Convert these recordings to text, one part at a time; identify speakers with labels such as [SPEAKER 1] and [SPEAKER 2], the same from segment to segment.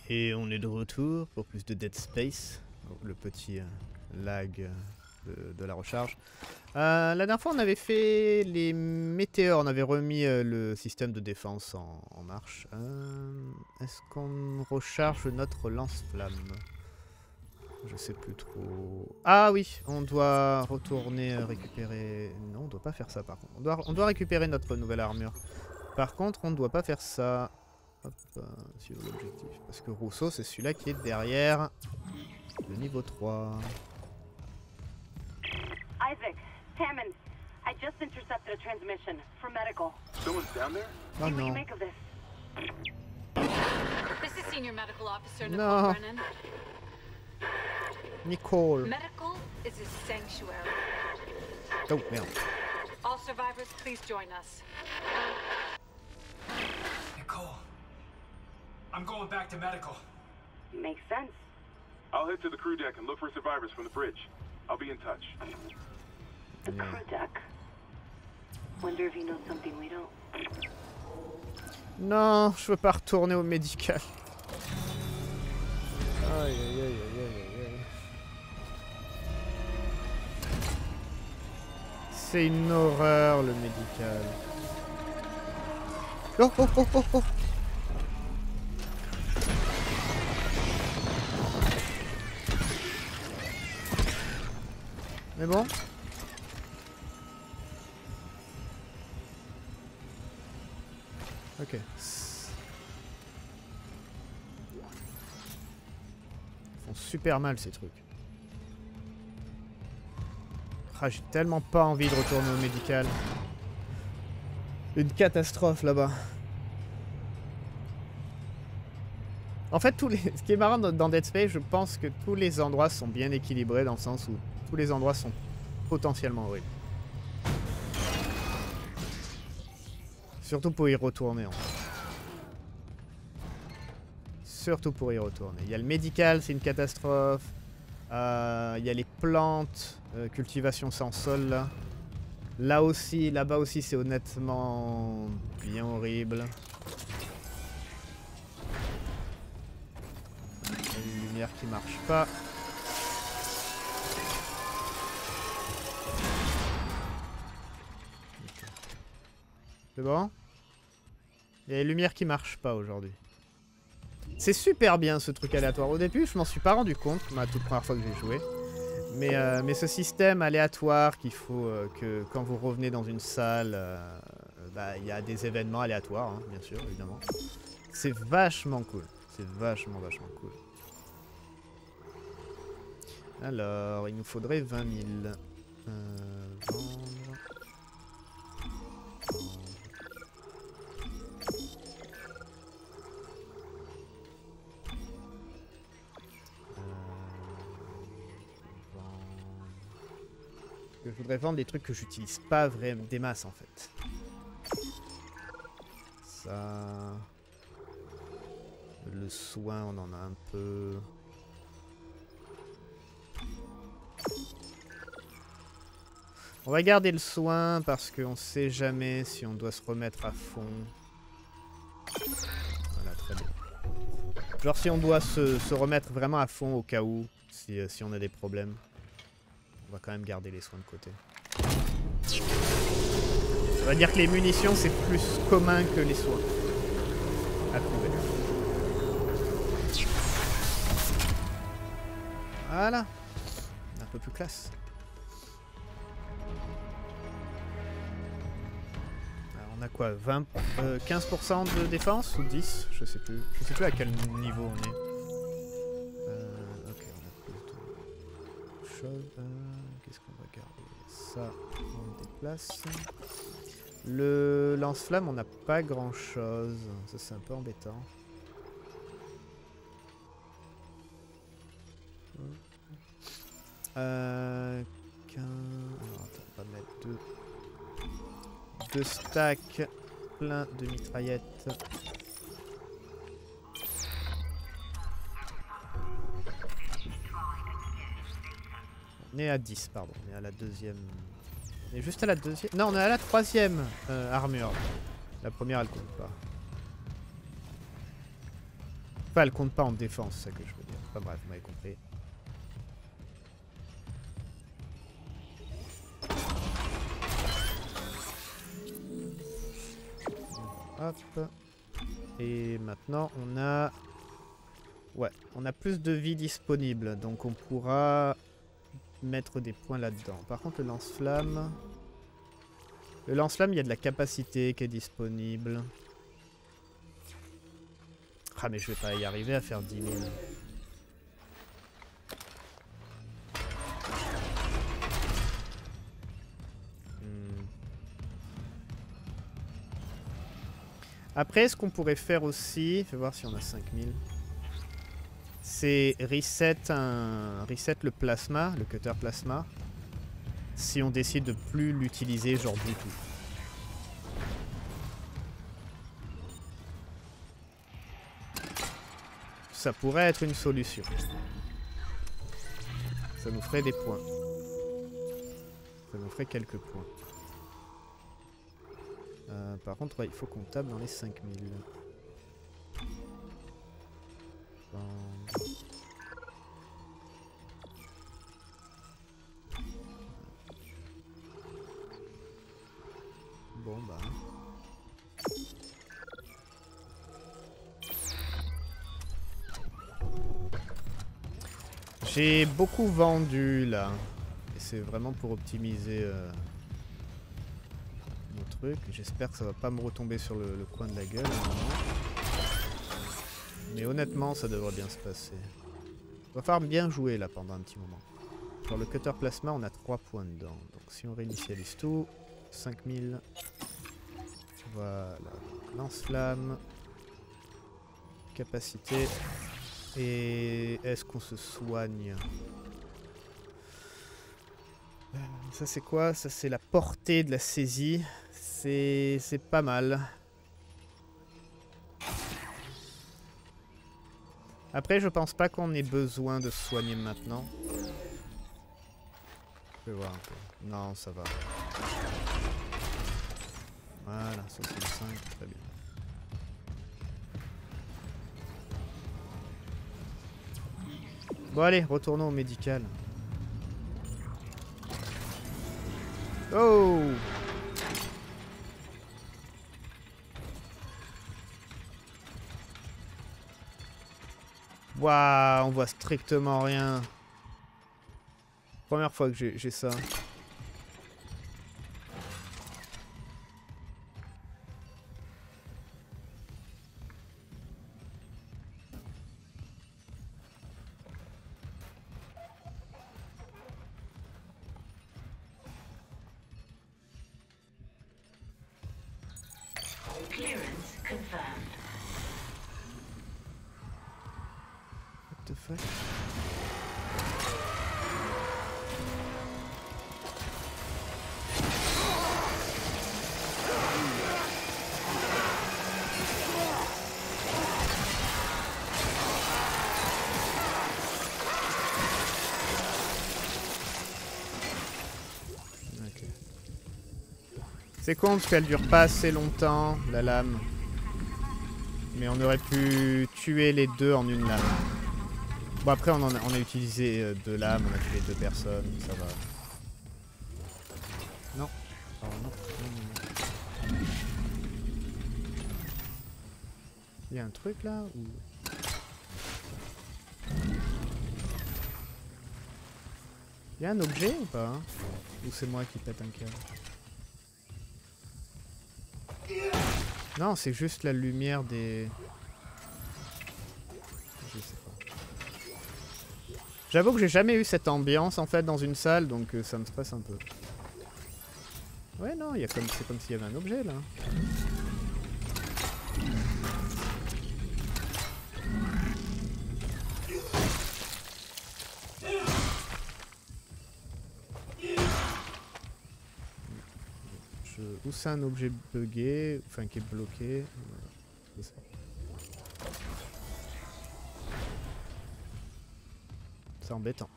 [SPEAKER 1] Et on est de retour pour plus de Dead Space. Oh, le petit lag de la recharge. La dernière fois on avait fait les météores, on avait remis le système de défense en marche. Est-ce qu'on recharge notre lance-flamme? Je sais plus trop. Ah oui, on doit retourner récupérer... Non, on doit pas faire ça par contre. On doit récupérer notre nouvelle armure. Par contre, on ne doit pas faire ça. Hop, suivre l'objectif. Parce que Rousseau, c'est celui-là qui est derrière le niveau 3.
[SPEAKER 2] Isaac, Hammond, I just intercepted a transmission for medical.
[SPEAKER 3] Someone's down there?
[SPEAKER 1] Oh
[SPEAKER 2] See what you
[SPEAKER 1] non.
[SPEAKER 2] make of this.
[SPEAKER 4] This is Senior Medical Officer
[SPEAKER 1] No.
[SPEAKER 4] Nicole Brennan.
[SPEAKER 1] Nicole.
[SPEAKER 4] Medical is a sanctuary.
[SPEAKER 1] Oh, merde.
[SPEAKER 4] All survivors, please join us.
[SPEAKER 5] Nicole, I'm going back to medical.
[SPEAKER 2] Makes sense.
[SPEAKER 3] I'll head to the crew deck and look for survivors from the bridge. I'll be in touch.
[SPEAKER 2] The
[SPEAKER 1] Yeah.
[SPEAKER 2] crew deck. Wonder if he knows something we don't.
[SPEAKER 1] Non, je veux pas retourner au médical. Aïe, aïe, aïe, aïe, aïe, aïe. C'est une horreur, le médical. Oh, oh, oh, oh, oh. Mais bon. Ok. Ils font super mal ces trucs. Ah, j'ai tellement pas envie de retourner au médical. Une catastrophe là-bas. En fait, ce qui est marrant dans Dead Space, je pense que tous les endroits sont bien équilibrés dans le sens où tous les endroits sont potentiellement horribles. Surtout pour y retourner en fait. Surtout pour y retourner. Il y a le médical, c'est une catastrophe. Il y a les plantes, cultivation sans sol là. Là aussi, là-bas aussi, c'est honnêtement bien horrible. Il y a une lumière qui marche pas. C'est bon? Il y a les lumières qui marchent pas aujourd'hui. C'est super bien ce truc aléatoire. Au début, je m'en suis pas rendu compte, ma toute première fois que j'ai joué. Mais ce système aléatoire qu'il faut que quand vous revenez dans une salle, il y a des événements aléatoires, hein, bien sûr, évidemment. C'est vachement cool. C'est vachement cool. Alors, il nous faudrait 20 000. Vendre. Je voudrais vendre des trucs que j'utilise pas vraiment des masses en fait. Ça. Le soin, on en a un peu. On va garder le soin parce qu'on sait jamais si on doit se remettre à fond. Voilà, très bien. Genre si on doit se remettre vraiment à fond au cas où, si on a des problèmes. On va quand même garder les soins de côté. On va dire que les munitions, c'est plus commun que les soins. À trouver. Voilà. Un peu plus classe. Alors on a quoi, 15% de défense ou 10? Je sais plus. Je sais plus à quel niveau on est. Ok, on a plus de choses. Qu'est-ce qu'on va garder? Ça, on déplace. Le lance-flamme, on n'a pas grand-chose. Ça, c'est un peu embêtant. Alors, attends, on va mettre deux stacks plein de mitraillettes. On est à 10, pardon. On est à la deuxième. On est juste à la deuxième. Non, on est à la troisième armure. La première, elle compte pas. pas, elle compte pas en défense, c'est ça que je veux dire. Enfin bref, vous m'avez compris. Hop. Et maintenant on a... Ouais, on a plus de vie disponible, donc on pourra mettre des points là-dedans. Par contre le lance-flamme... Le lance-flamme, il y a de la capacité qui est disponible. Ah mais je vais pas y arriver à faire 10 000. Après, ce qu'on pourrait faire aussi, fais voir si on a 5000, c'est reset le plasma, le cutter plasma, si on décide de plus l'utiliser genre du tout. Ça pourrait être une solution. Ça nous ferait des points. Ça nous ferait quelques points. Par contre, ouais, il faut qu'on tape dans les 5000. Bon bah... J'ai beaucoup vendu là. Et c'est vraiment pour optimiser mon truc. J'espère que ça va pas me retomber sur le coin de la gueule. Mais honnêtement, ça devrait bien se passer. Il va falloir bien jouer là pendant un petit moment. Sur le cutter plasma, on a 3 points dedans. Donc si on réinitialise tout, 5000. Voilà. Lance-flamme. Capacité. Et est-ce qu'on se soigne? Ça c'est quoi? Ça c'est la portée de la saisie. C'est pas mal. Après je pense pas qu'on ait besoin de se soigner maintenant. Je vais voir un peu. Non, ça va. Voilà, 65, très bien. Bon allez, retournons au médical. Oh! Waouh, on voit strictement rien. Première fois que j'ai ça. What the fuck? Ok. C'est con parce qu'elle dure pas assez longtemps, la lame. Mais on aurait pu tuer les deux en une lame. Bon après on a utilisé 2 lames, on a tué 2 personnes, ça va. Non. Oh, non. Il y a un truc là ou... Il y a un objet ou pas hein? Ou c'est moi qui pète un câble? Non, c'est juste la lumière des... Je sais pas. J'avoue que j'ai jamais eu cette ambiance en fait dans une salle, donc ça me stresse un peu. Ouais non, c'est comme s'il y avait un objet là. Ou c'est un objet buggé, enfin qui est bloqué. Voilà. C'est embêtant.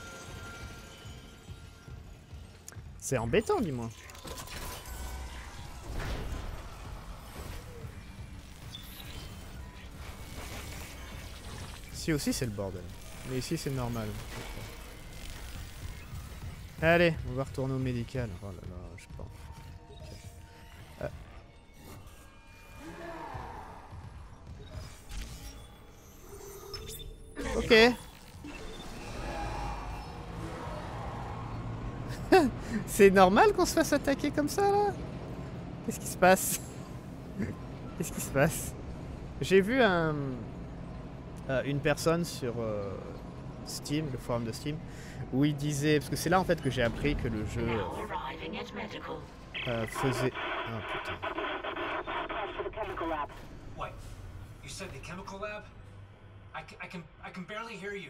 [SPEAKER 1] C'est embêtant, dis-moi. Ici aussi c'est le bordel. Mais ici c'est normal. Allez, on va retourner au médical. Oh là là, je pense. Ok. C'est normal qu'on se fasse attaquer comme ça là? Qu'est-ce qui se passe? Qu'est-ce qui se passe? J'ai vu une personne sur Steam, le forum de Steam, où il disait, parce que c'est là en fait que j'ai appris que le jeu faisait... Ah putain.
[SPEAKER 2] To the chemical lab.
[SPEAKER 5] What? You said the chemical lab? I can barely hear you.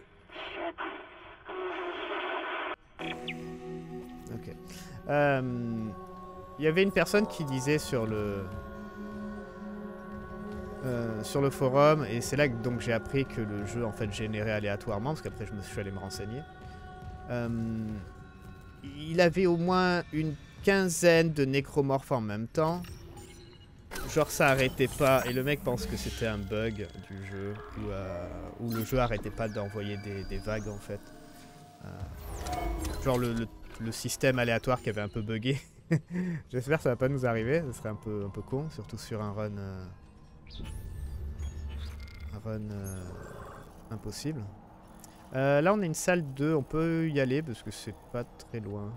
[SPEAKER 1] Ok. Il y avait une personne qui disait sur le forum, et c'est là que donc j'ai appris que le jeu en fait générait aléatoirement, parce qu'après je me suis allé me renseigner. Il avait au moins une quinzaine de nécromorphes en même temps. Genre ça arrêtait pas, et le mec pense que c'était un bug du jeu, où le jeu arrêtait pas d'envoyer des vagues en fait. Genre le système aléatoire qui avait un peu bugué. J'espère que ça va pas nous arriver, ce serait un peu con, surtout sur un run impossible. Là on a une salle 2, on peut y aller parce que c'est pas très loin.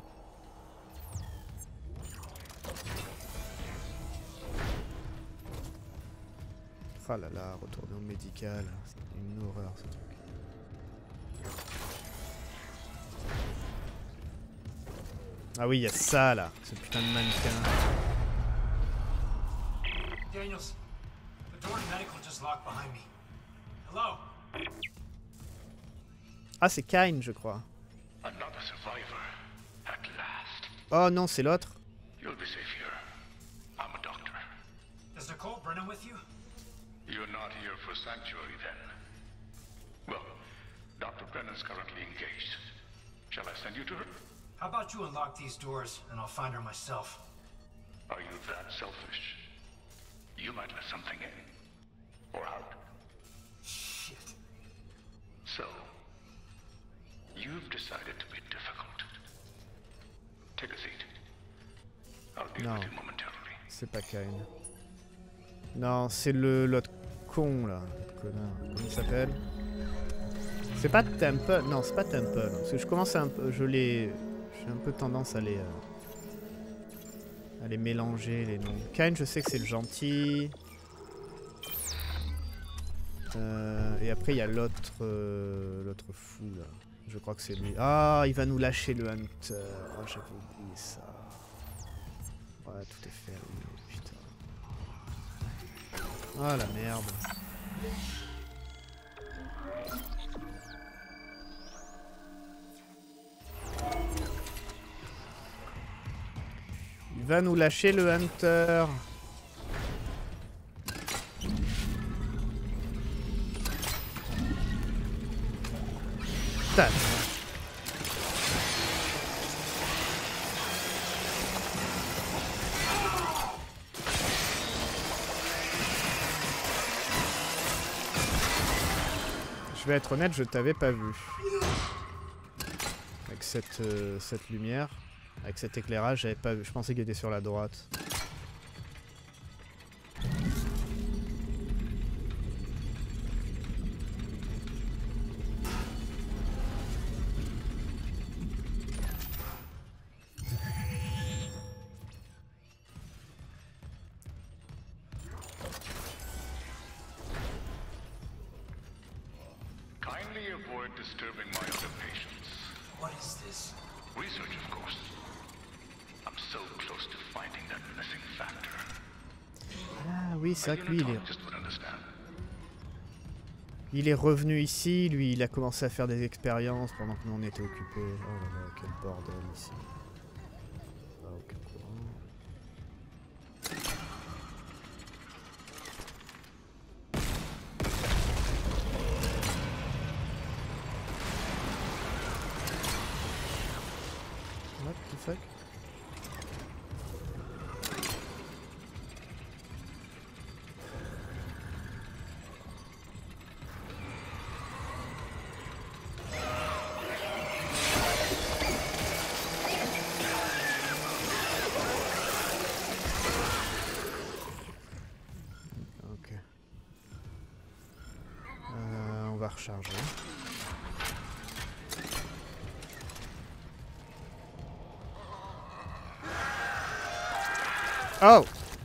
[SPEAKER 1] Oh là là, retourner au médical, c'est une horreur ce truc. Ah oui, il y a ça là, ce putain de mannequin.
[SPEAKER 5] Daniels, the door to medical just locked behind me. Hello?
[SPEAKER 1] Ah, c'est Kyne, je crois.
[SPEAKER 3] Another survivor. At last.
[SPEAKER 1] Oh non, c'est l'autre.
[SPEAKER 3] You'll be safe here. I'm a doctor.
[SPEAKER 5] Is Nicole Brennan with you?
[SPEAKER 3] You're not here for sanctuary then. Well, Dr. Brennan's currently engaged. Shall I send you to her?
[SPEAKER 5] How about you unlock these doors and I'll find her myself?
[SPEAKER 3] Are you that selfish? You might let something in. Or out.
[SPEAKER 5] Shit.
[SPEAKER 3] So, you've decided to be difficult. Take a seat. I'll deal
[SPEAKER 1] No.
[SPEAKER 3] with you momentarily.
[SPEAKER 1] C'est pas Kyne. Non, c'est l'autre con là. Connard. Comment il s'appelle? C'est pas Temple. Non, c'est pas Temple. Parce que je commence à un peu. J'ai un peu tendance à les mélanger les noms. Kyne, je sais que c'est le gentil. Et après il y a l'autre fou là. Je crois que c'est lui. Ah, il va nous lâcher le Hunter. Oh, j'avais oublié ça. Ouais, tout est fait. Putain. Ah la merde. Il va nous lâcher le Hunter. Tac. Je vais être honnête, je t'avais pas vu. Avec cette lumière, avec cet éclairage, j'avais pas vu. Je pensais qu'il était sur la droite.
[SPEAKER 3] Kindly avoid disturbing my other patients.
[SPEAKER 5] What is this?
[SPEAKER 3] Research, of course. I'm so close to finding that missing factor.
[SPEAKER 1] Ah oui, c'est
[SPEAKER 3] A
[SPEAKER 1] vrai que lui,
[SPEAKER 3] unitologist would understand.
[SPEAKER 1] il est revenu ici. Lui, il a commencé à faire des expériences pendant que nous on était occupés. Oh là là, quel bordel ici. Ah, aucun courant. What the fuck? recharger. Oh!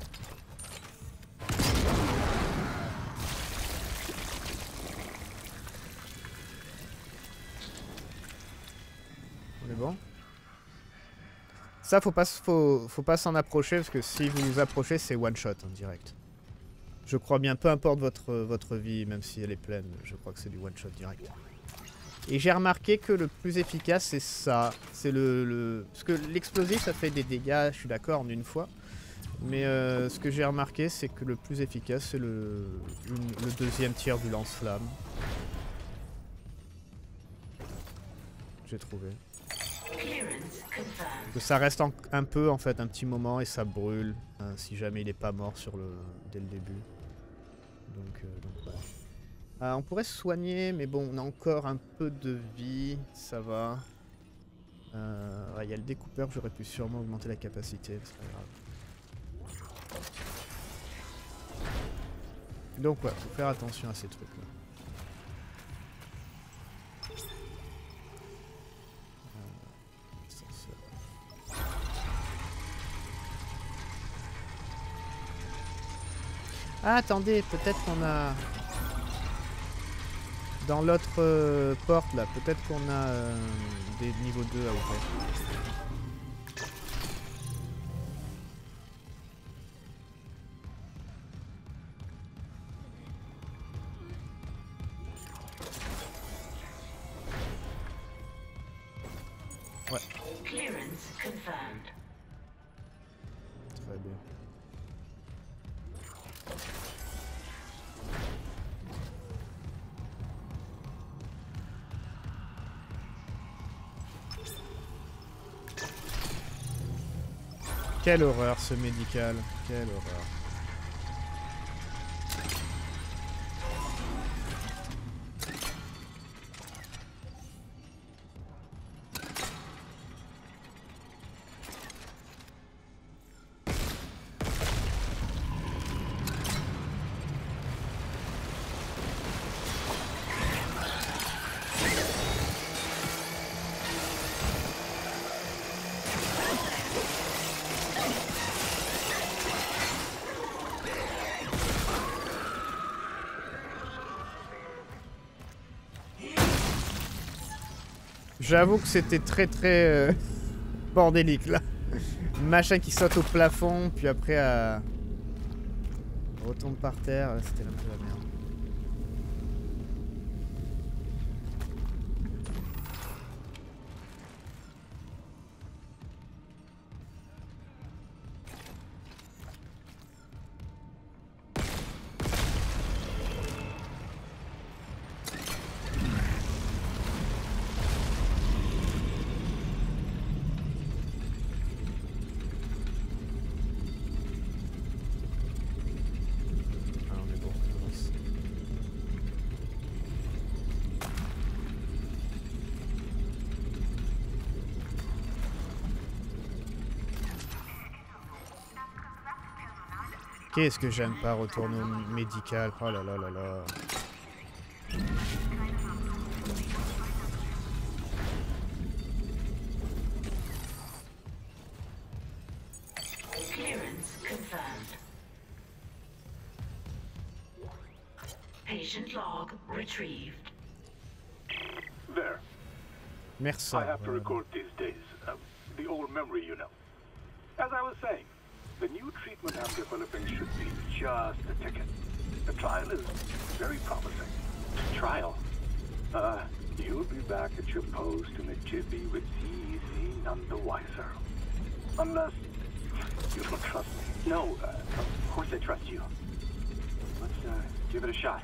[SPEAKER 1] On est bon? Ça, faut pas s'en approcher parce que si vous vous approchez, c'est one shot en direct. Je crois bien, peu importe votre vie, même si elle est pleine, je crois que c'est du one shot direct. Et j'ai remarqué que le plus efficace, c'est ça. C'est parce que l'explosif, ça fait des dégâts, je suis d'accord, en une fois. Mais ce que j'ai remarqué, c'est que le plus efficace, c'est le deuxième tir du lance-flamme. J'ai trouvé. Que ça reste un peu, en fait, un petit moment et ça brûle. Hein, si jamais il n'est pas mort dès le début. Donc voilà. On pourrait se soigner, mais bon, on a encore un peu de vie, ça va. Il y a le découpeur, j'aurais pu sûrement augmenter la capacité, c'est pas grave. Donc ouais, faut faire attention à ces trucs-là. Ah, attendez, peut-être qu'on a... Dans l'autre porte, là, peut-être qu'on a des niveaux 2 à ouvrir. Ouais.
[SPEAKER 6] Clearance confirmed.
[SPEAKER 1] Très bien. Quelle horreur ce médical, quelle horreur. J'avoue que c'était très bordélique là. Machin qui saute au plafond, puis après retombe par terre, c'était un peu la merde. Qu'est-ce que j'aime pas retourner au médical. Oh là là là là.
[SPEAKER 6] Clearance confirmed. Patient log retrieved.
[SPEAKER 3] There.
[SPEAKER 1] Merci.
[SPEAKER 3] I have to record these days. The old memory, you know. As I was saying, the new treatment I'm developing should be just the ticket. The trial is very promising. Trial? You'll be back at your post in a jiffy with CEC none the wiser. Unless you don't trust me. No, of course I trust you. Let's give it a shot.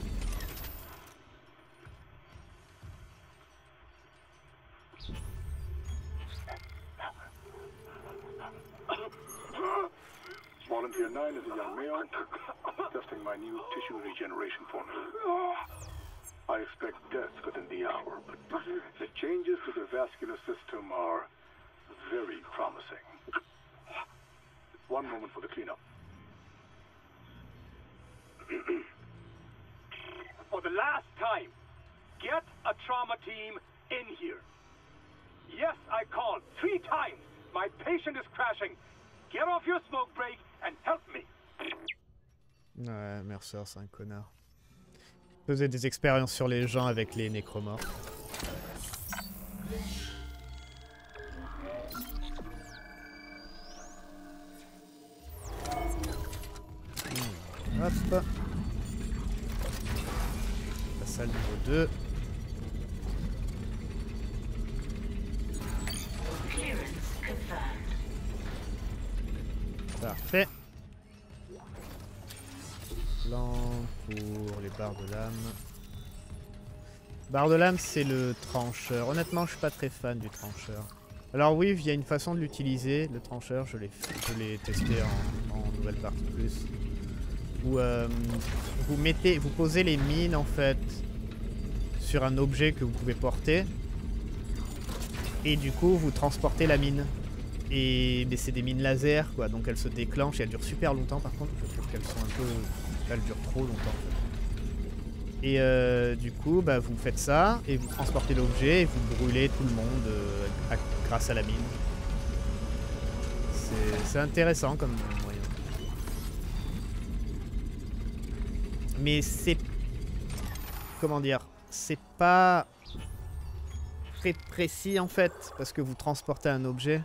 [SPEAKER 3] Volunteer 9 is a young male, testing my new tissue regeneration formula. I expect death within the hour, but the changes to the vascular system are very promising. One moment for the cleanup. For the last time, Get a trauma team in here. Yes, I called 3 times. My patient is crashing. Get off your smoke break and help me.
[SPEAKER 1] Ouais, Mercer, c'est un connard. Il faisait des expériences sur les gens avec les nécromorphes. Hop. La salle niveau 2. Parfait. Plan pour les barres de lame. Barre de lame, c'est le trancheur. Honnêtement, je suis pas très fan du trancheur. Alors oui, il y a une façon de l'utiliser, le trancheur. Je l'ai testé en nouvelle partie plus. Où vous posez les mines en fait sur un objet que vous pouvez porter. Et du coup, vous transportez la mine. Mais c'est des mines laser, quoi, donc elles se déclenchent et elles durent super longtemps. Par contre, je trouve qu'elles sont un peu... Elles durent trop longtemps. En fait. Et du coup, bah, vous faites ça et vous transportez l'objet et vous brûlez tout le monde grâce à la mine. C'est intéressant comme moyen. Mais c'est... Comment dire? C'est pas très précis en fait, parce que vous transportez un objet.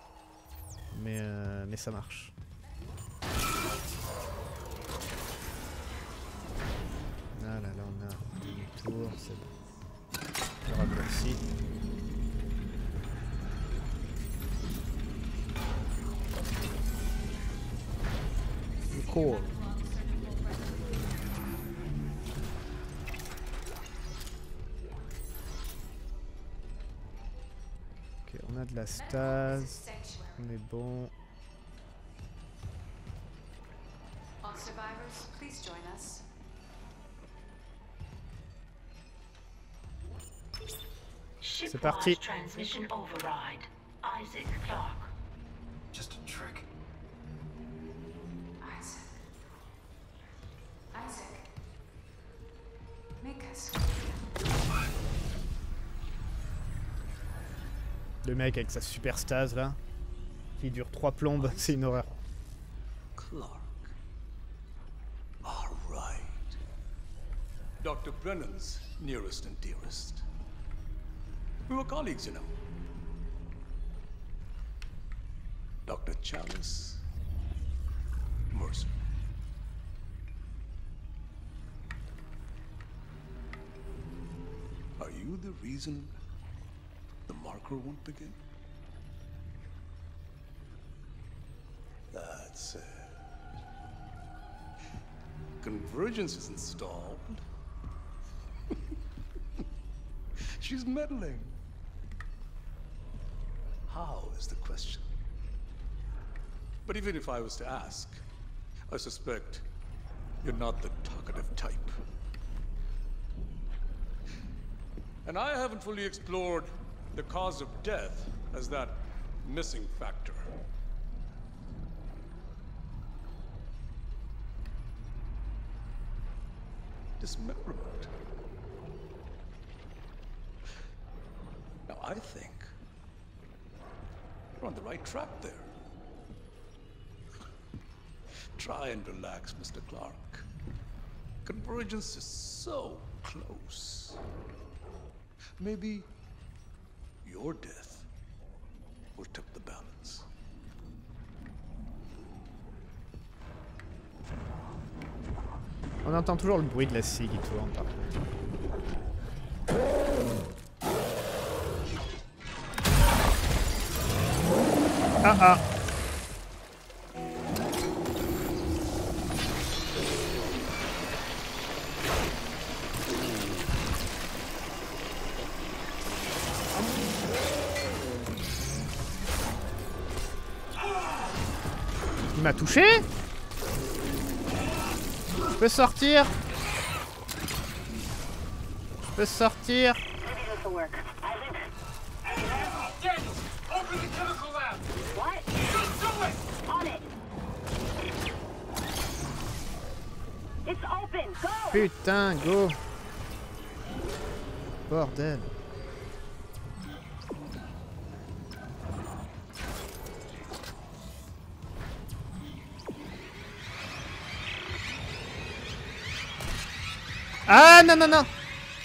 [SPEAKER 1] Mais ça marche. Ah là là, on a une tour, c'est bon. Le raccourci. Cool. Ok, on a de la stase. On est bon.
[SPEAKER 4] All survivors, please join us.
[SPEAKER 1] C'est parti.
[SPEAKER 6] Transmission override. Isaac Clarke.
[SPEAKER 5] Just a trick.
[SPEAKER 4] Isaac. Make us.
[SPEAKER 1] Le mec avec sa super stase là, qui dure 3 plombes, c'est une horreur.
[SPEAKER 7] Clarke. All right. Dr. Brennan's nearest and dearest. We were colleagues, you know. Dr. Chalice. Mercer. Are you the reason the marker won't begin? That's it. Convergence is installed. She's meddling. How is the question? But even if I was to ask, I suspect you're not the talkative type. And I haven't fully explored the cause of death as that missing factor. Dismemberment. Now I think we're on the right track there. Try and relax, Mr. Clarke. Convergence is so close. Maybe your death will tip the balance.
[SPEAKER 1] On entend toujours le bruit de la scie qui tourne par contre. Ah ah. Il m'a touché? Je peux sortir? Je peux sortir?
[SPEAKER 2] Maybe this will work. Isaac?
[SPEAKER 5] Daniels, open the chemical lab.
[SPEAKER 2] What?
[SPEAKER 5] Just do it.
[SPEAKER 2] On it. It's open. Go.
[SPEAKER 1] Putain, go! bordel. Ah non non non.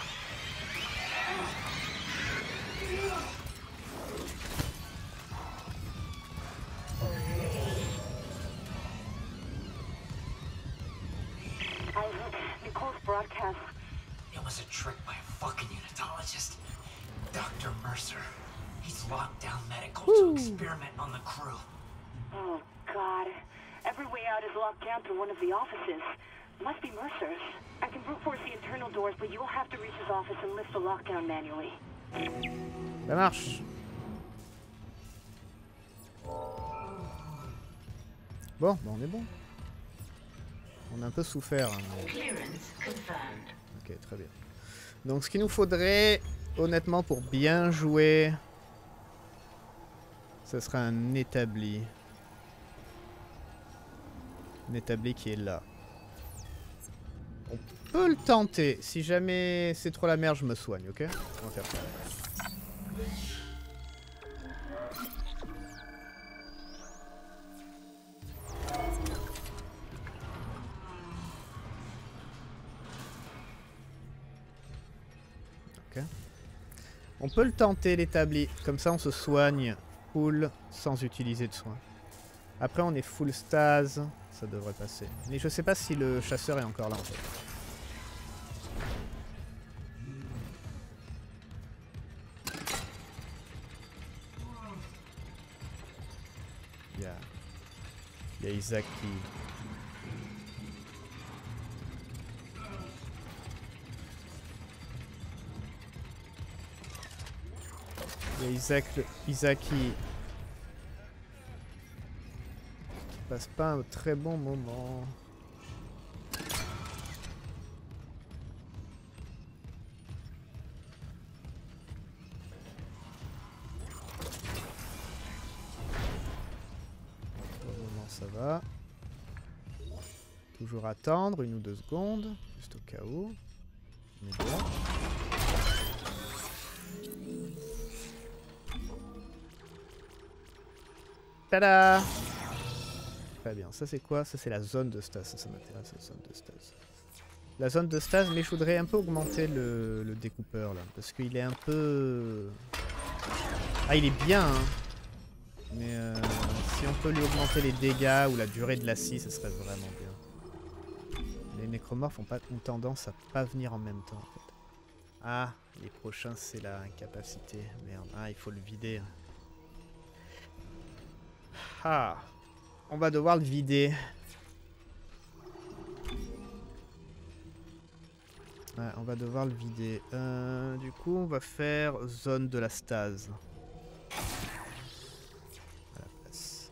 [SPEAKER 2] Nicole's broadcast.
[SPEAKER 5] It was a trick by a fucking unitologist. Dr. Mercer. He's locked down medical to experiment on the crew.
[SPEAKER 2] Oh, God. Every way out is locked down through one of the offices. Must be Mercer's. I can brute force the internal doors, but you'll have to reach his office and lift the lockdown manually.
[SPEAKER 1] Ça marche. Bon, bah on est bon. On a un peu souffert. Hein, mais...
[SPEAKER 6] Clearance confirmed.
[SPEAKER 1] Ok, très bien. Donc ce qu'il nous faudrait, honnêtement, pour bien jouer, ce serait un établi. Un établi qui est là. On peut le tenter. Si jamais c'est trop la merde, je me soigne, ok? On va faire ça. Ok. On peut le tenter, l'établi. Comme ça, on se soigne full sans utiliser de soins. Après, on est full stase. Ça devrait passer. Mais je sais pas si le chasseur est encore là en fait. Il y a Isaac qui... Il y a Isaac qui passe pas un très bon moment. Pour le moment ça va. Toujours attendre 1 ou 2 secondes, juste au cas où. On est bien. Tada! Très bien, ça c'est quoi? Ça c'est la zone de stase, ça m'intéresse, la zone de stase. La zone de stase, mais je voudrais un peu augmenter le découpeur là, parce qu'il est un peu... Ah il est bien, hein. Mais si on peut lui augmenter les dégâts ou la durée de la scie, ça serait vraiment bien. Les nécromorphes ont tendance à pas venir en même temps en fait. Ah, les prochains c'est la incapacité, merde. Ah, il faut le vider. Ah, on va devoir le vider. Ouais, on va devoir le vider. Du coup, on va faire zone de la stase. À la place.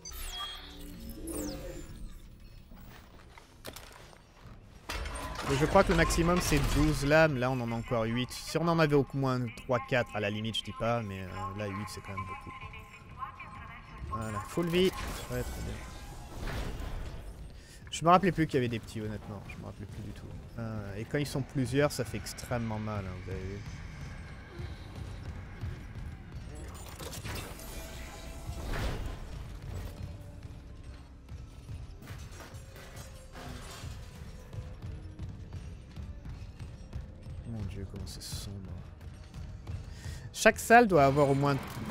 [SPEAKER 1] Mais je crois que le maximum c'est 12 lames. Là, on en a encore 8. Si on en avait au moins 3-4, à la limite, je dis pas. Mais là, 8, c'est quand même beaucoup. Voilà, full vie. Ouais, très bien. Je me rappelais plus qu'il y avait des petits, honnêtement. Je me rappelais plus du tout. Et quand ils sont plusieurs, ça fait extrêmement mal, hein, vous avez vu. Mon Dieu, comment c'est sombre. Chaque salle doit avoir au moins...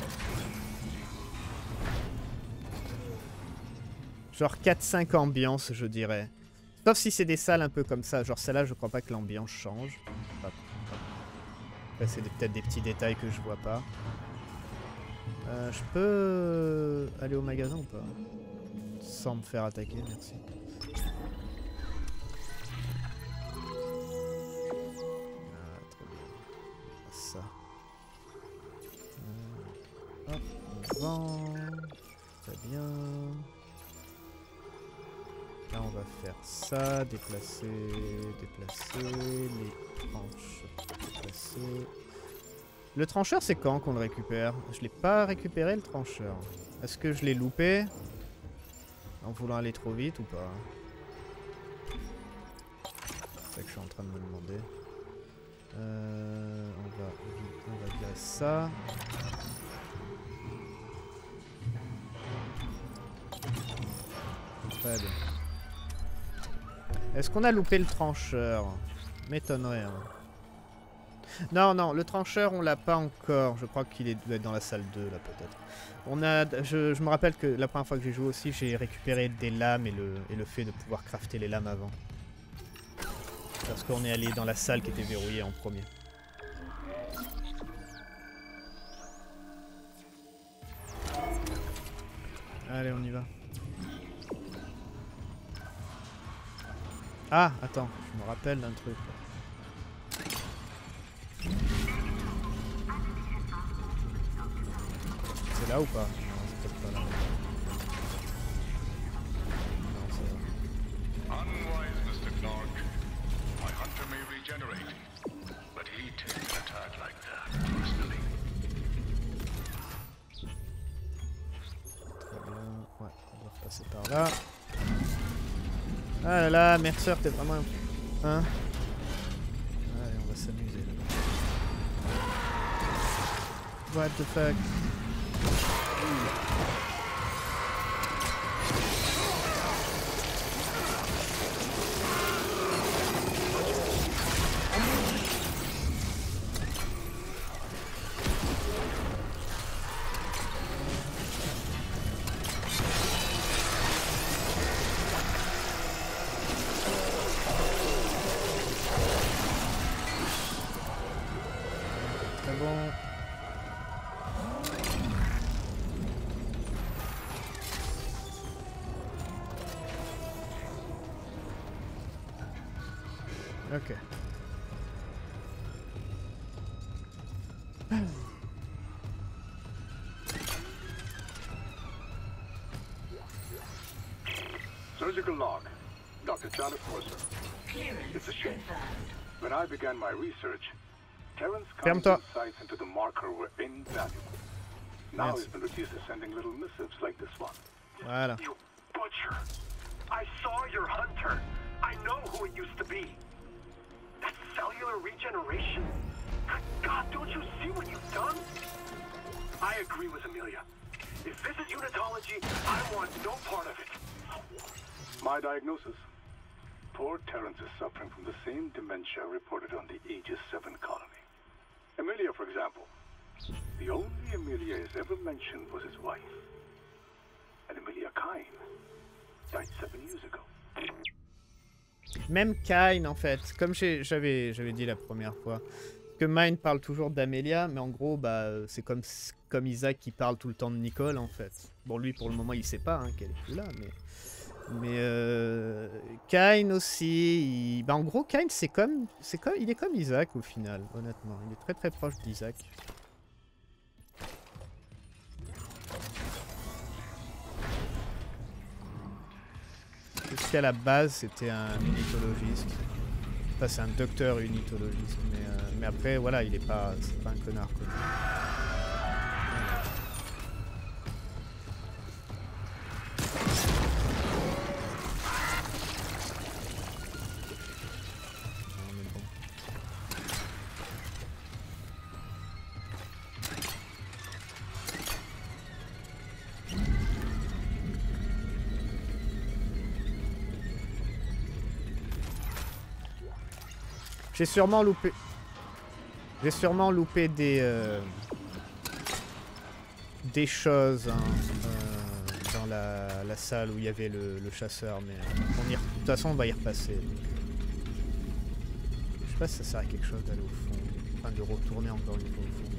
[SPEAKER 1] Genre 4-5 ambiances, je dirais. Sauf si c'est des salles un peu comme ça. Genre celle-là, je crois pas que l'ambiance change. Après, c'est peut-être des petits détails que je vois pas. Je peux aller au magasin ou pas? Sans me faire attaquer, merci. Ah, très bien. Ça. Hop, on vend. Très bien. Là on va faire ça, déplacer, les tranches, déplacer. Le trancheur c'est quand qu'on le récupère? Je l'ai pas récupéré le trancheur. Est-ce que je l'ai loupé? En voulant aller trop vite ou pas? C'est ça que je suis en train de me demander. On va virer ça. Très bien. Est-ce qu'on a loupé le trancheur? M'étonnerait. Hein. Non, non, le trancheur, on l'a pas encore. Je crois qu'il doit être dans la salle 2, là, peut-être. Je me rappelle que la première fois que j'ai joué aussi, j'ai récupéré des lames et le fait de pouvoir crafter les lames avant. Parce qu'on est allé dans la salle qui était verrouillée en premier. Allez, on y va. Ah, attends, je me rappelle d'un truc. C'est là ou pas? Non, c'est peut-être pas là. Non, c'est là.
[SPEAKER 8] Unwise, Mr. Clark. My hunter may regenerate, but he takes an attack like that personally.
[SPEAKER 1] Très bien. Ouais, on va repasser par là. Ah là là, Mercer, t'es vraiment un... Hein? Allez, on va s'amuser là. What the fuck? Très bon. Ok.
[SPEAKER 3] Surgical log. Dr. Charles Mercer. It's a shame. When I began my research, Terrence Cunning's insights into the marker were invaluable. Now he's been reduced to sending little missives like this one.
[SPEAKER 1] Voilà.
[SPEAKER 9] You butcher! I saw your hunter. I know who it used to be. That cellular regeneration. God, don't you see what you've done? I agree with Amelia. If this is unitology, I want no part of it.
[SPEAKER 3] My diagnosis. Poor Terrence is suffering from the same dementia reported on the Aegis 7 colony. Amelia, for example. The only Amelia is ever mentioned was his wife. And Amelia Kyne died 7 years ago.
[SPEAKER 1] Même Kyne, en fait, comme j'avais dit la première fois, que Mine parle toujours d'Amelia, mais en gros, bah, c'est comme Isaac qui parle tout le temps de Nicole, en fait. Bon, lui, pour le moment, il sait pas hein, qu'elle est plus là, mais Kyne aussi, bah, en gros, Kyne, il est comme Isaac, au final, honnêtement. Il est très très proche d'Isaac. Jusqu'à la base, c'était un unitologiste. Enfin, c'est un docteur unitologiste, mais après, voilà, il est pas, c'est pas un connard, quoi. Non, mais bon. J'ai sûrement loupé des choses hein, dans la salle où il y avait le chasseur, mais de toute façon on va y repasser. Je sais pas si ça sert à quelque chose d'aller au fond, enfin de retourner encore une fois au fond.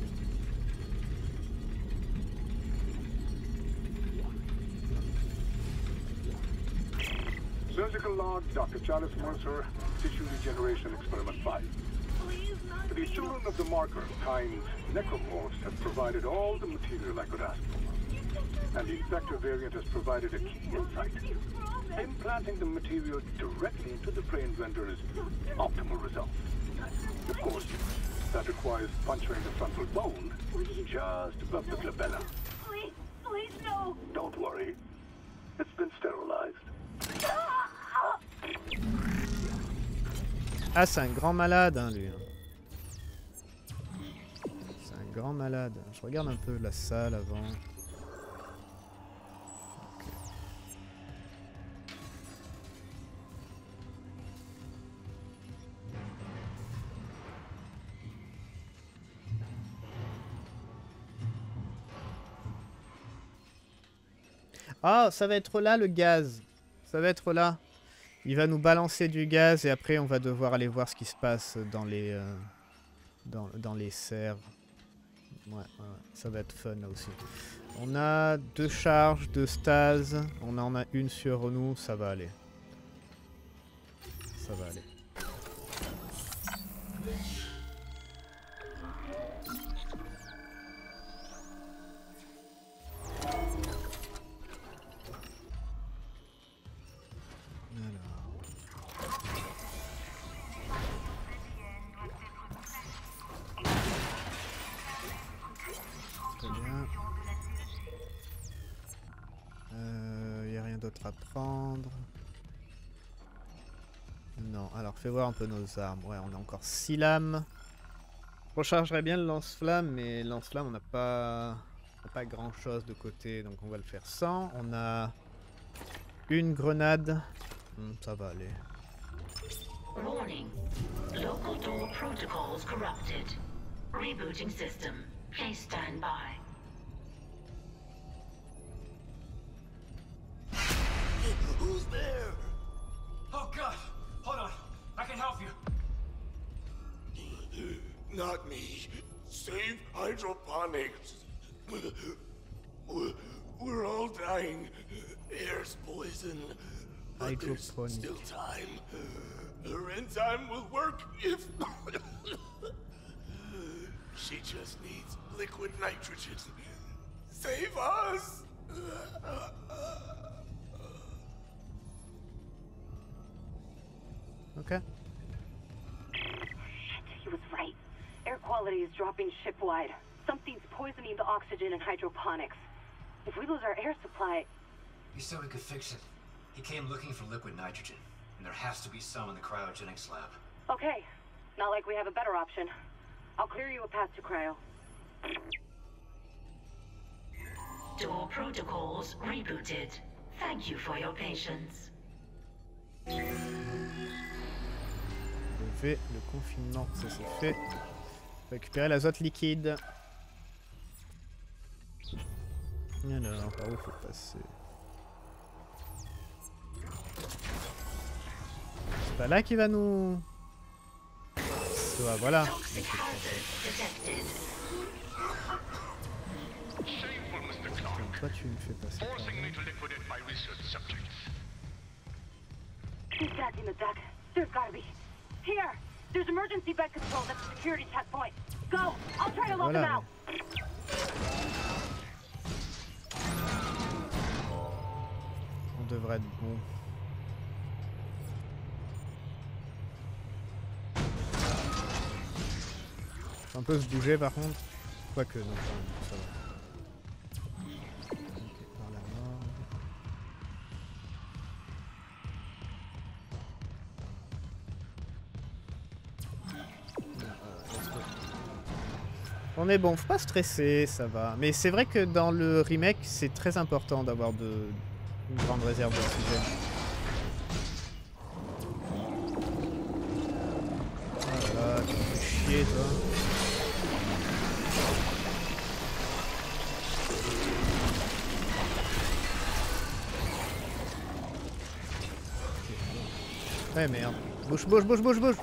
[SPEAKER 3] Surgical log, Dr. Charles Mercer, Tissue Regeneration Experiment 5. The children of the marker, Kyne's necromorphs, have provided all the material I could ask for. And the infector variant has provided a key insight. Implanting the material directly into the brain renders optimal results. Of course, that requires puncturing the frontal bone just above the glabella.
[SPEAKER 6] Please, no.
[SPEAKER 3] Don't worry. It's been sterilized.
[SPEAKER 1] Ah, c'est un grand malade, hein, lui. grand malade. Je regarde un peu la salle avant. Ok. Ah, ça va être là le gaz. Ça va être là. Il va nous balancer du gaz et après on va devoir aller voir ce qui se passe dans les dans les serres. Ouais, ça va être fun là aussi. On a 2 charges, 2 stases. On en a une sur nous, ça va aller. Ça va aller. À prendre. Non, alors fais voir un peu nos armes. Ouais, on a encore 6 lames. Je rechargerais bien le lance-flamme, mais lance-flamme, on n'a pas grand chose de côté, donc on va le faire sans. On a une grenade. Ça va aller.
[SPEAKER 10] Warning. Local door protocols corrupted. Rebooting system. Please stand by.
[SPEAKER 9] Who's there?
[SPEAKER 5] Oh God! Hold on. I can help you.
[SPEAKER 9] Not me. Save hydroponics. We're all dying. Air's poison. But there's still time. Her enzyme will work if... She just needs liquid nitrogen. Save us!
[SPEAKER 1] Okay.
[SPEAKER 2] Shit, he was right. Air quality is dropping ship-wide. Something's poisoning the oxygen in hydroponics. If we lose our air supply...
[SPEAKER 5] He said we could fix it. He came looking for liquid nitrogen, and there has to be some in the cryogenics lab.
[SPEAKER 2] Okay. Not like we have a better option. I'll clear you a path to cryo.
[SPEAKER 10] Door protocols rebooted. Thank you for your patience.
[SPEAKER 1] Lever le confinement, ça c'est fait. Récupérer l'azote liquide. Alors, par où faut passer? C'est pas là qu'il va nous... Ah, voilà. Toi tu me fais passer.
[SPEAKER 2] He's back in the duct. There's gotta be. Here! There's emergency bed control at the security checkpoint. Go! I'll try to lock him out!
[SPEAKER 1] On devrait être bon. Faut un peu se bouger par contre. Quoique, non, ça va. Ok, par la mort. On est bon, faut pas stresser, ça va. Mais c'est vrai que dans le remake, c'est très important d'avoir une grande réserve d'oxygène. Voilà, tu me fais chier, toi. Ouais, merde. Bouge, bouge, bouge, bouge, bouge.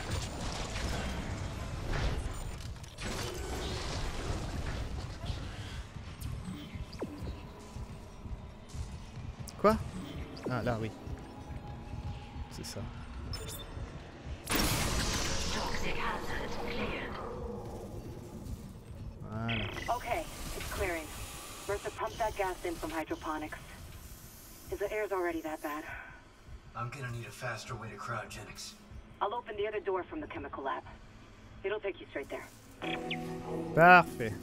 [SPEAKER 1] Quoi? Ah, là, oui. C'est ça. Voilà.
[SPEAKER 2] Okay, it's clearing. Mercer pumped that gas in from hydroponics. If the air's already that bad.
[SPEAKER 5] I'm gonna need a faster way to cryogenics.
[SPEAKER 2] I'll open the other door from the chemical lab. It'll take you straight there.
[SPEAKER 1] Parfait.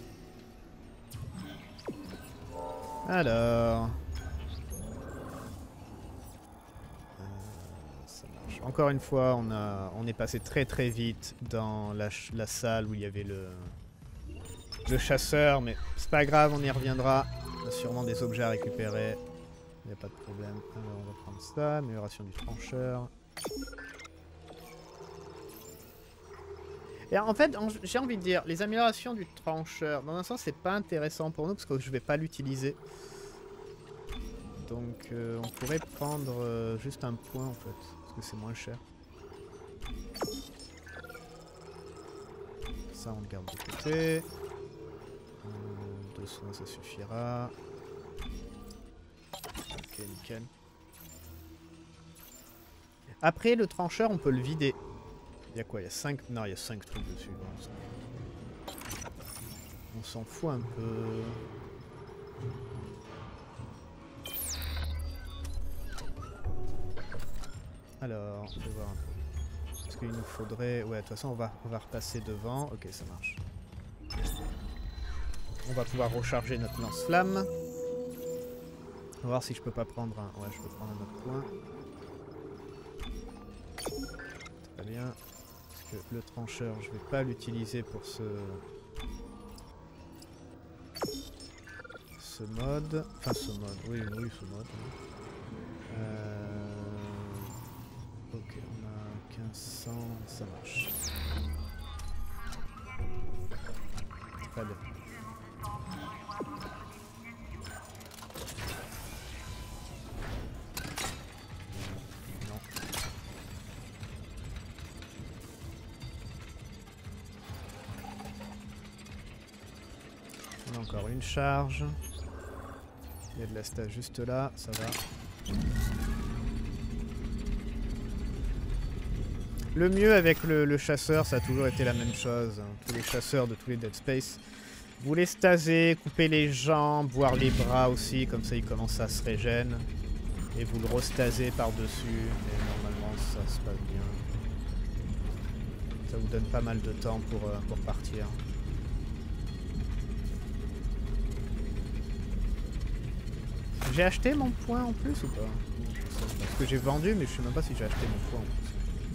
[SPEAKER 1] Alors... ça marche. Encore une fois, on est passé très très vite dans la salle où il y avait le chasseur, mais c'est pas grave, on y reviendra. On a sûrement des objets à récupérer. Il n'y a pas de problème. Alors on va prendre ça, amélioration du trancheur. Et en fait, j'ai envie de dire, les améliorations du trancheur, dans un sens, c'est pas intéressant pour nous parce que je vais pas l'utiliser. Donc on pourrait prendre juste un point en fait, parce que c'est moins cher. Ça on le garde de côté. 2 soins ça suffira. Ok, nickel. Après le trancheur on peut le vider. Il y a quoi? Il y a 5... Non, il y a 5 trucs dessus. On s'en fout un peu. Alors, je vais voir un peu. Parce qu'il nous faudrait... Ouais, de toute façon, on va repasser devant. Ok, ça marche. On va pouvoir recharger notre lance-flamme. On va voir si je peux pas prendre un... Ouais, je peux prendre un autre point. Très bien. Parce que le trancheur, je vais pas l'utiliser pour ce mode. Enfin, ce mode. Oui, oui, ce mode. Ok, on a 1500, ça marche. Très bien. Non. On a encore une charge. Il y a de la stage juste là, ça va. Le mieux avec le chasseur, ça a toujours été la même chose. Tous les chasseurs de tous les Dead Space, vous les stasez, coupez les jambes, voire les bras aussi, comme ça ils commencent à se régène. Et vous le restasez par-dessus, et normalement ça se passe bien. Ça vous donne pas mal de temps pour partir. J'ai acheté mon point en plus ou pas? Parce que j'ai vendu, mais je sais même pas si j'ai acheté mon point en plus.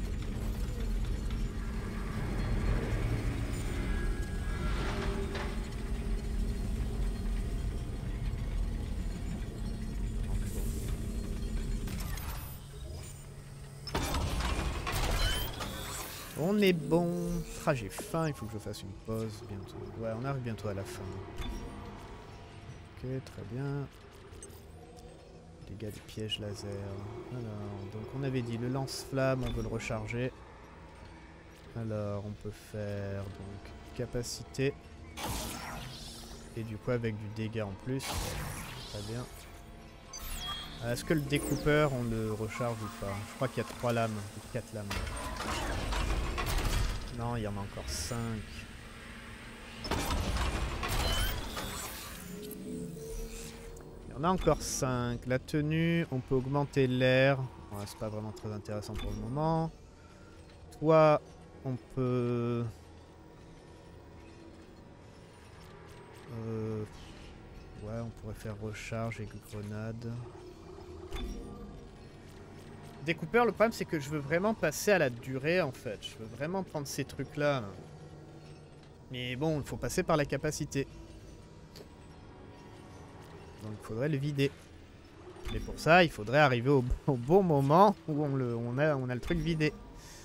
[SPEAKER 1] On est bon. Ah, j'ai faim, il faut que je fasse une pause bientôt. Ouais, on arrive bientôt à la fin. Ok, très bien. Dégâts des pièges laser. Alors, donc on avait dit le lance-flamme, on veut le recharger. Alors, on peut faire donc capacité. Et du coup avec du dégât en plus. Très bien. Est-ce que le découpeur, on le recharge ou pas? Je crois qu'il y a 3 lames, ou 4 lames. Non, il y en a encore 5. Il y en a encore 5. La tenue, on peut augmenter l'air. Ouais, c'est pas vraiment très intéressant pour le moment. Toi, on peut... Ouais, on pourrait faire recharge et grenade. Découpeur, le problème c'est que je veux vraiment passer à la durée en fait. Je veux vraiment prendre ces trucs là. Mais bon, il faut passer par la capacité. Donc il faudrait le vider. Mais pour ça, il faudrait arriver au bon moment où on a le truc vidé.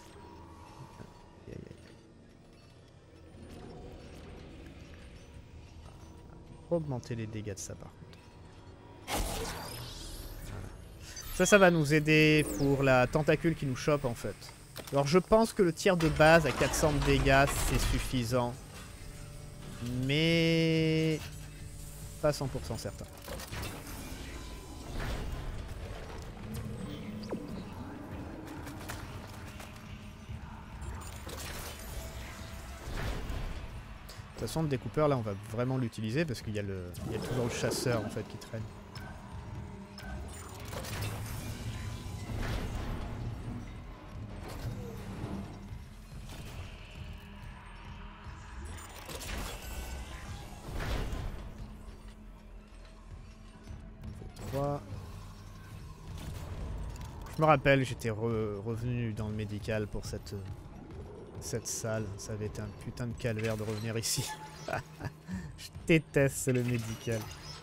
[SPEAKER 1] Augmenter les dégâts de ça par contre. Voilà. Ça va nous aider pour la tentacule qui nous chope en fait. Alors je pense que le tir de base à 400 de dégâts c'est suffisant. Mais... pas 100% certain. De toute façon, le découpeur, là, on va vraiment l'utiliser parce qu'il y a toujours le chasseur, en fait, qui traîne. On fait 3. Je me rappelle, j'étais revenu dans le médical pour cette Cette salle, ça avait été un putain de calvaire de revenir ici. Je déteste le médical.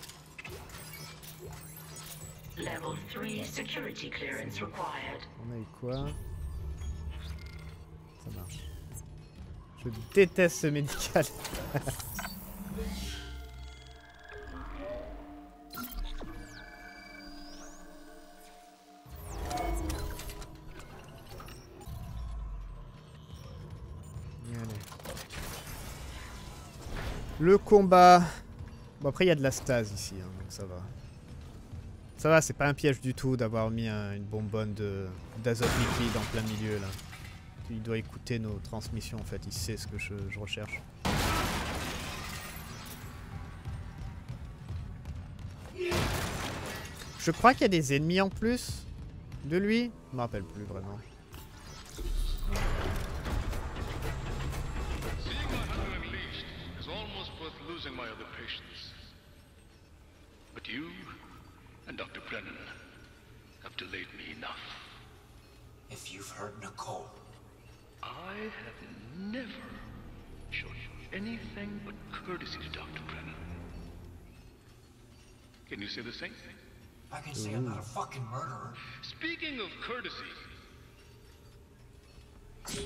[SPEAKER 10] Level 3 security clearance required.
[SPEAKER 1] On a eu quoi? Ça marche. Je déteste ce médical. Le combat. Bon, après il y a de la stase ici, hein, donc ça va. Ça va, c'est pas un piège du tout d'avoir mis une bonbonne d'azote liquide en plein milieu là. Il doit écouter nos transmissions en fait, il sait ce que je recherche. Je crois qu'il y a des ennemis en plus de lui. Je me rappelle plus vraiment.
[SPEAKER 8] Losing my other patients. But you and Dr. Brennan have delayed me enough.
[SPEAKER 5] If you've heard Nicole,
[SPEAKER 8] I have never shown anything but courtesy to Dr. Brennan. Can you say the same?
[SPEAKER 5] I can say I'm not a fucking murderer.
[SPEAKER 8] Speaking of courtesy, do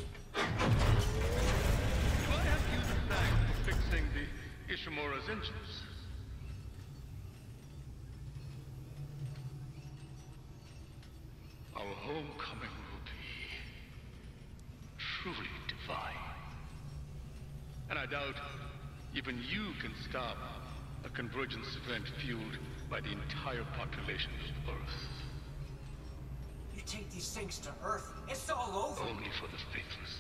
[SPEAKER 8] I have you to thank for fixing the Ishimura's engines? Our homecoming will be truly divine. And I doubt even you can stop a convergence event fueled by the entire population of Earth.
[SPEAKER 5] You take these things to Earth, it's all over.
[SPEAKER 8] Only for the faithless.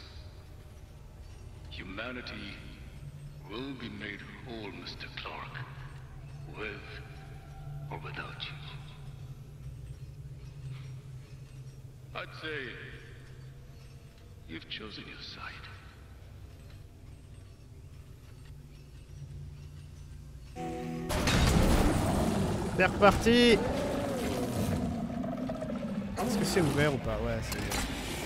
[SPEAKER 8] Humanity will be made whole, Mr. Clark, with or without you. I'd say you've chosen your side.
[SPEAKER 1] C'est reparti. Est-ce que c'est ouvert ou pas? Ouais, c'est ouvert.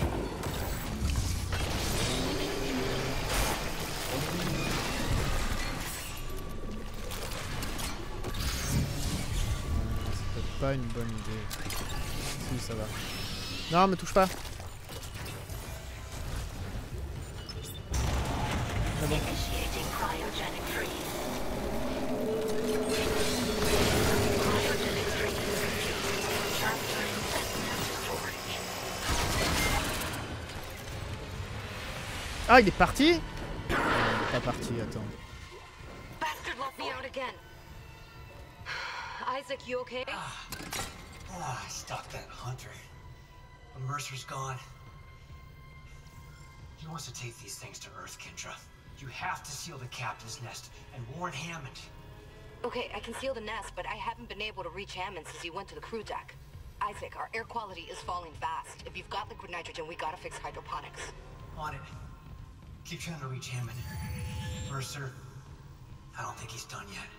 [SPEAKER 1] Pas une bonne idée. Si, ça va. Non, me touche pas. C'est bon. Ah, il est parti? Il est pas parti, attends.
[SPEAKER 11] Bastard let me out again. Isaac, you okay?
[SPEAKER 5] I stopped that hunter. But Mercer's gone. He wants to take these things to Earth, Kendra. You have to seal the captain's nest and warn Hammond.
[SPEAKER 11] Okay, I can seal the nest, but I haven't been able to reach Hammond since he went to the crew deck. Isaac, our air quality is falling fast. If you've got liquid nitrogen, we gotta fix hydroponics.
[SPEAKER 5] On it. Keep trying to reach Hammond. Mercer, I don't think he's done yet.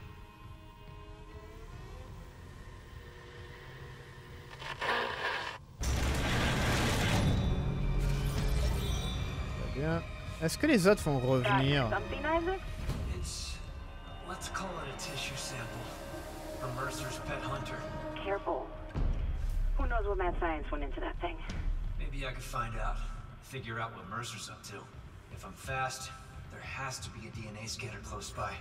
[SPEAKER 1] Très bien. Est-ce que les autres vont revenir?
[SPEAKER 5] It's... let's call it a tissue sample for Mercer's pet hunter.
[SPEAKER 2] Careful. Who knows what mad science went into that thing?
[SPEAKER 5] Maybe I could find out. Figure out what Mercer's up to. If I'm fast, there has to be a DNA scanner close by.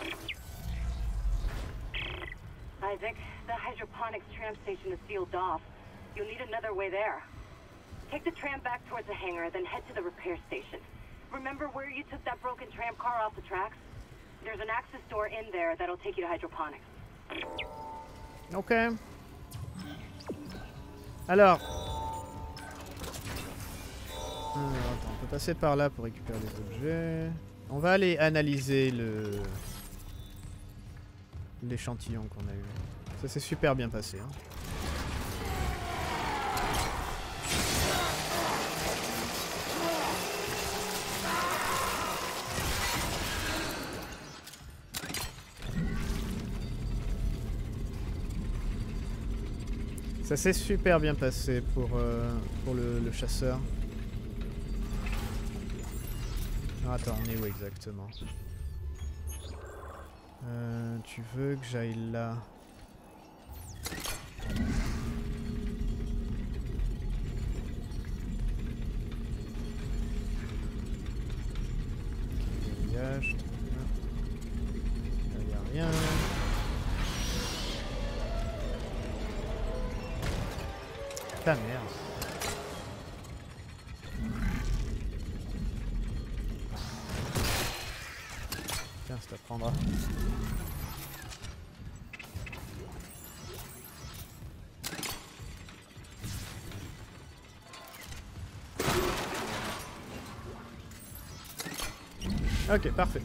[SPEAKER 2] Isaac, the hydroponics tram station is sealed off. You'll need another way there. Take the tram back towards the hangar, then head to the repair station. Remember where you took that broken tram car off the tracks? There's an access door in there that'll take you to hydroponics.
[SPEAKER 1] Ok. Alors. Attends, on peut passer par là pour récupérer les objets. On va aller analyser l'échantillon qu'on a eu. Ça s'est super bien passé. Hein. Ça s'est super bien passé pour le chasseur. Ah, attends, on est où exactement? Tu veux que j'aille là? Dégage. Là, y a rien. Ta merde. Tiens, ça t'apprendra. Ok, parfait.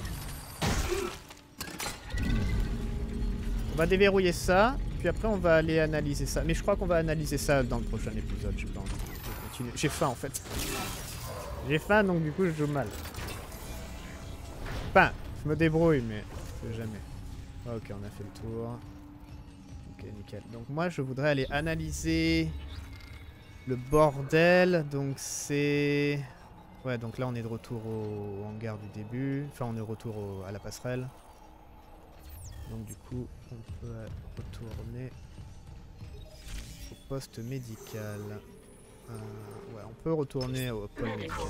[SPEAKER 1] On va déverrouiller ça, puis après on va aller analyser ça. Mais je crois qu'on va analyser ça dans le prochain épisode, je pense. Je vais continuer. J'ai faim en fait. J'ai faim donc du coup je joue mal. Enfin, je me débrouille mais je sais jamais. Ok, on a fait le tour. Ok, nickel. Donc moi je voudrais aller analyser le bordel. Donc c'est... Ouais, donc là on est de retour au hangar du début. Enfin, on est de retour à la passerelle. Donc du coup, on peut retourner au poste médical. Ouais, on peut retourner au poste médical.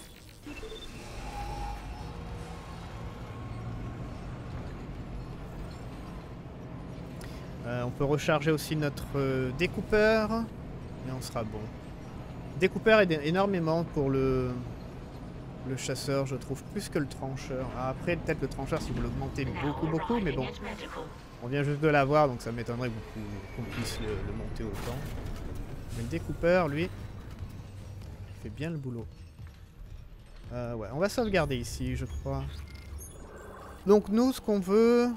[SPEAKER 1] On peut recharger aussi notre découpeur. Et on sera bon. Découpeur aide énormément pour le chasseur, je trouve, plus que le trancheur. Après, peut-être le trancheur si vous l'augmentez beaucoup, mais bon. On vient juste de l'avoir, donc ça m'étonnerait qu'on puisse le monter autant. Mais le découpeur, lui, fait bien le boulot. Ouais, on va sauvegarder ici, je crois. Donc nous, ce qu'on veut...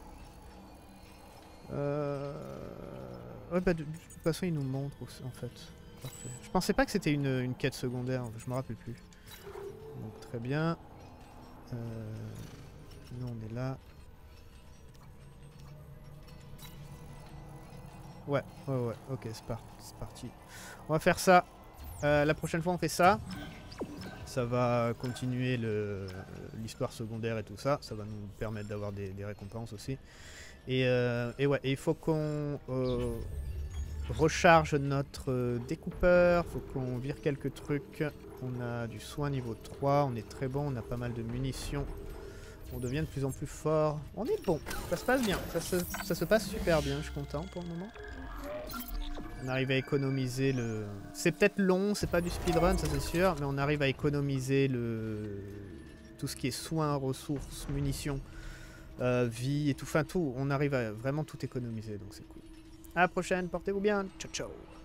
[SPEAKER 1] Ouais, bah de toute façon, il nous montre en fait. Parfait. Je pensais pas que c'était une quête secondaire, je me rappelle plus. Donc très bien. Nous on est là. Ouais, ok, c'est parti. On va faire ça. La prochaine fois on fait ça. Ça va continuer l'histoire secondaire et tout ça. Ça va nous permettre d'avoir des récompenses aussi. Et ouais, il faut qu'on recharge notre découpeur. Faut qu'on vire quelques trucs. On a du soin niveau 3, on est très bon, on a pas mal de munitions. On devient de plus en plus fort. On est bon, ça se passe bien, ça se passe super bien, je suis content pour le moment. On arrive à économiser le... C'est peut-être long, c'est pas du speedrun, ça c'est sûr, mais on arrive à économiser tout ce qui est soins, ressources, munitions, vie et tout. Enfin tout, on arrive à vraiment tout économiser, donc c'est cool. À la prochaine, portez-vous bien, ciao ciao.